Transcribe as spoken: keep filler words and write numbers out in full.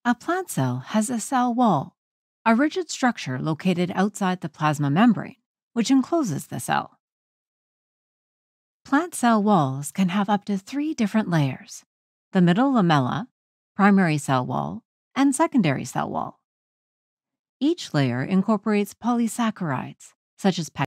A plant cell has a cell wall, a rigid structure located outside the plasma membrane, which encloses the cell. Plant cell walls can have up to three different layers: the middle lamella, primary cell wall, and secondary cell wall. Each layer incorporates polysaccharides, such as pectin